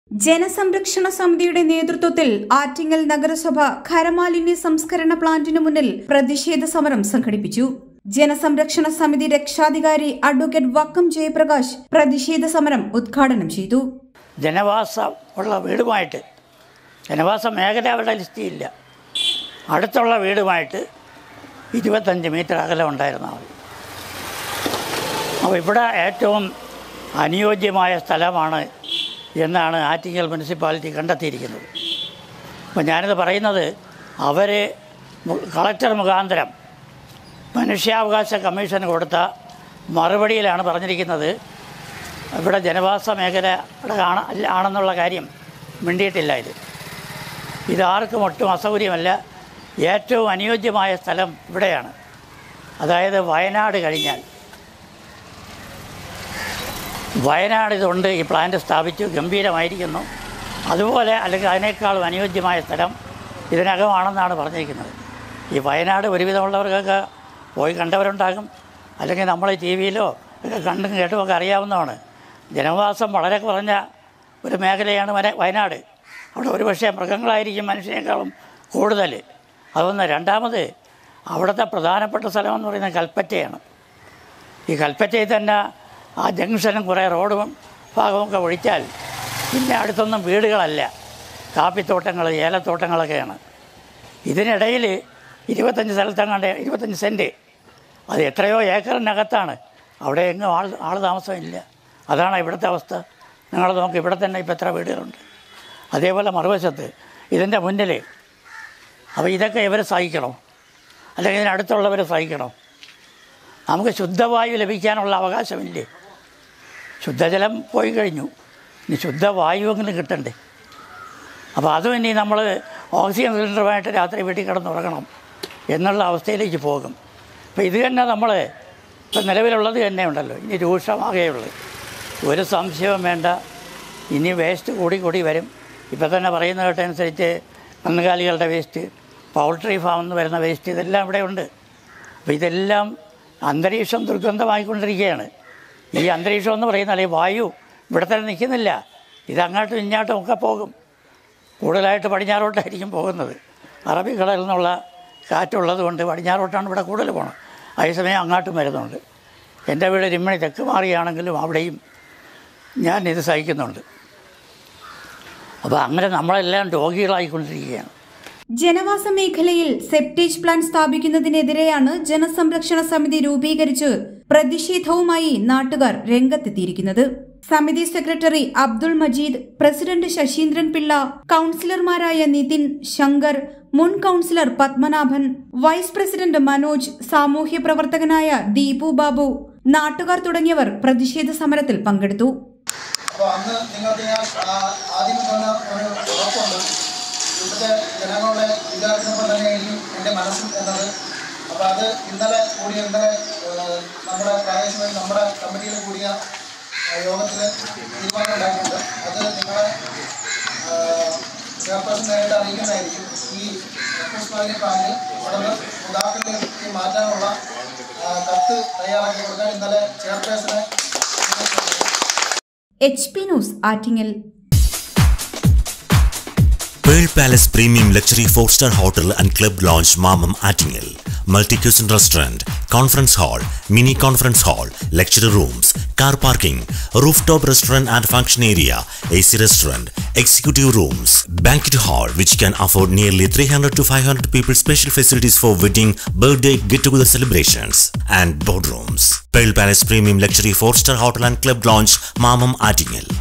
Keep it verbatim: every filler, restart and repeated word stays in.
ജനസംരക്ഷണ സമിതിയുടെ നേതൃത്വത്തിൽ ആറ്റിങ്ങൽ നഗരസഭ ഖരമാലിന്യ സംസ്കരണ പ്ലാന്റിനു മുന്നിൽ പ്രതിഷേധ സമരം സംഘടിപ്പിച്ചു. ജനസംരക്ഷണ സമിതി രക്ഷാധികാരി അഡ്വക്കേറ്റ് വക്കം ജയപ്രകാശ് പ്രതിഷേധ സമരം ഉദ്ഘാടനം ചെയ്തു. ജനവാസം ഉള്ള വീടുമായിട്ട് ജനവാസ മേഖല അവരുടെ ലിസ്റ്റിയില്ല. അടുത്തുള്ള വീടുമായിട്ട് ഇരുപത്തഞ്ച് മീറ്റർ അകലം ഉണ്ടായിരുന്നാൽ മതി. അപ്പോൾ ഇവിടെ ഏറ്റവും അനുയോജ്യമായ സ്ഥലമാണ് എന്നാണ് ആറ്റിങ്ങൽ മുനിസിപ്പാലിറ്റി കണ്ടെത്തിയിരിക്കുന്നത്. അപ്പോൾ ഞാനിത് പറയുന്നത് അവർ കളക്ടർ മുഖാന്തരം മനുഷ്യാവകാശ കമ്മീഷന് കൊടുത്ത മറുപടിയിലാണ് പറഞ്ഞിരിക്കുന്നത്. ഇവിടെ ജനവാസ മേഖല ഇവിടെ ആണെന്നുള്ള കാര്യം മിണ്ടിയിട്ടില്ല. ഇത് ഇതാർക്കും ഒട്ടും അസൗകര്യമല്ല. ഏറ്റവും അനുയോജ്യമായ സ്ഥലം ഇവിടെയാണ്. അതായത് വയനാട് കഴിഞ്ഞാൽ വയനാട് ഇതുകൊണ്ട് ഈ പ്ലാന്റ് സ്ഥാപിച്ചു, ഗംഭീരമായിരിക്കുന്നു. അതുപോലെ അല്ലെങ്കിൽ അതിനേക്കാളും അനുയോജ്യമായ സ്ഥലം ഇതിനകമാണെന്നാണ് പറഞ്ഞിരിക്കുന്നത്. ഈ വയനാട് ഒരുവിധമുള്ളവർക്കൊക്കെ പോയി കണ്ടവരുണ്ടാകും, അല്ലെങ്കിൽ നമ്മൾ ടി വിയിലോ ഒക്കെ കണ്ടും കേട്ടുമൊക്കെ അറിയാവുന്നതാണ്. ജനവാസം വളരെ കുറഞ്ഞ ഒരു മേഖലയാണ് വയനാട്. അവിടെ ഒരുപക്ഷെ മൃഗങ്ങളായിരിക്കും മനുഷ്യനേക്കാളും കൂടുതൽ. അതൊന്ന്. രണ്ടാമത് അവിടുത്തെ പ്രധാനപ്പെട്ട സ്ഥലമെന്ന് പറയുന്നത് കൽപ്പറ്റയാണ്. ഈ കൽപ്പറ്റയിൽ തന്നെ ആ ജംഗ്ഷനും കുറേ റോഡും ഭാഗമൊക്കെ ഒഴിച്ചാൽ പിന്നെ അടുത്തൊന്നും വീടുകളല്ല, കാപ്പിത്തോട്ടങ്ങൾ, ഏലത്തോട്ടങ്ങളൊക്കെയാണ്. ഇതിനിടയിൽ ഇരുപത്തഞ്ച് സ്ഥലത്തങ്ങാണ്ട് ഇരുപത്തഞ്ച് സെൻറ്റ്, അത് എത്രയോ ഏക്കറിനകത്താണ്. അവിടെ എങ്ങും ആൾ ആൾ താമസമില്ല. അതാണ് ഇവിടുത്തെ അവസ്ഥ. നിങ്ങൾ നോക്ക്, ഇവിടെ തന്നെ ഇപ്പോൾ എത്ര വീടുകളുണ്ട്. അതേപോലെ മറുവശത്ത് ഇതിൻ്റെ മുന്നിൽ. അപ്പോൾ ഇതൊക്കെ ഇവർ സഹിക്കണോ, അല്ലെങ്കിൽ ഇതിനടുത്തുള്ളവർ സഹിക്കണോ? നമുക്ക് ശുദ്ധവായു ലഭിക്കാനുള്ള അവകാശമില്ലേ? ശുദ്ധജലം പോയി കഴിഞ്ഞു, ഇനി ശുദ്ധവായുവെങ്കിലും കിട്ടണ്ടേ? അപ്പോൾ അതും ഇനി നമ്മൾ ഓക്സിജൻ സിലിണ്ടറുമായിട്ട് രാത്രി വീട്ടിൽ കിടന്നുറങ്ങണം എന്നുള്ള അവസ്ഥയിലേക്ക് പോകും. അപ്പോൾ ഇത് തന്നെ നമ്മൾ ഇപ്പം നിലവിലുള്ളത് തന്നെ ഉണ്ടല്ലോ, ഇനി രൂക്ഷമാകുകയുള്ളൂ. ഒരു സംശയവും വേണ്ട. ഇനി വേസ്റ്റ് കൂടി കൂടി വരും. ഇപ്പം തന്നെ പറയുന്ന കേട്ടനുസരിച്ച് കന്നുകാലികളുടെ വേസ്റ്റ്, പൗൾട്രി ഫാമിൽ നിന്ന് വരുന്ന വേസ്റ്റ്, ഇതെല്ലാം ഇവിടെ ഉണ്ട്. അപ്പോൾ ഇതെല്ലാം അന്തരീക്ഷം ദുർഗന്ധമായിക്കൊണ്ടിരിക്കുകയാണ്. ഈ അന്തരീക്ഷം എന്ന് പറയുന്നാൽ ഈ വായു ഇവിടെ തന്നെ നിൽക്കുന്നില്ല. ഇത് അങ്ങോട്ടും ഇങ്ങോട്ടും ഒക്കെ പോകും. കൂടുതലായിട്ട് പടിഞ്ഞാറോട്ടായിരിക്കും പോകുന്നത്. അറബിക്കടലിൽ നിന്നുള്ള കാറ്റുള്ളത് കൊണ്ട് പടിഞ്ഞാറോട്ടാണ് ഇവിടെ കൂടുതൽ പോകണം. അതേസമയം അങ്ങോട്ടും വരുന്നുണ്ട്. എൻ്റെ വീട് രിമ്മണി തെക്ക് മാറിയാണെങ്കിലും അവിടെയും ഞാൻ ഇത് സഹിക്കുന്നുണ്ട്. അപ്പോൾ അങ്ങനെ നമ്മളെല്ലാം രോഗികളായിക്കൊണ്ടിരിക്കുകയാണ്. ജനവാസ മേഖലയിൽ സെപ്റ്റേജ് പ്ലാന്റ് സ്ഥാപിക്കുന്നതിനെതിരെയാണ് ജനസംരക്ഷണ സമിതി രൂപീകരിച്ച് പ്രതിഷേധവുമായി നാട്ടുകാർ രംഗത്തെത്തിയിരിക്കുന്നത്. സമിതി സെക്രട്ടറി അബ്ദുൾ മജീദ്, പ്രസിഡന്റ് ശശീന്ദ്രൻ പിള്ള, കൌൺസിലർമാരായ നിതിൻ, ശങ്കർ, മുൻ councillor Padmanabhan, vice president Manoj, സാമൂഹ്യ പ്രവർത്തകനായ ദീപു ബാബു, നാട്ടുകാർ തുടങ്ങിയവർ പ്രതിഷേധ സമരത്തിൽ പങ്കെടുത്തു. ഇവിടുത്തെ ജനങ്ങളുടെ വിചാരിച്ചപ്പോൾ തന്നെയായിരിക്കും എൻ്റെ മനസ്സിൽ എന്നത്. അപ്പോൾ അത് ഇന്നലെ കൂടിയ ഇന്നലെ നമ്മുടെ പ്രാദേശികമായി നമ്മുടെ കമ്മിറ്റിയിൽ കൂടിയ യോഗത്തിൽ തീരുമാനം ഉണ്ടായിട്ടുണ്ട്. അത് നിങ്ങളെ ചെയർപേഴ്സണായിട്ട് അറിയിക്കുന്നതായിരിക്കും. ഈ എക്സ്പ്രസ് പ്ലാന്റ് ഇവിടെ നിന്ന് മുതാക്കളിലേക്ക് മാറ്റാനുള്ള കത്ത് തയ്യാറാക്കി കൊടുക്കാൻ ഇന്നലെ ചെയർപേഴ്സണെ. H P news Attingal. Pearl Palace Premium Luxury four star Hotel and Club Lounge Mamam Attingel. Multi-cuisine restaurant, conference hall, mini conference hall, lecture rooms, car parking, rooftop restaurant and function area, A C restaurant, executive rooms, banquet hall which can afford nearly three hundred to five hundred people, special facilities for wedding, birthday, get-together celebrations and boardrooms. Pearl Palace Premium Luxury four star Hotel and Club Lounge Mamam Attingel.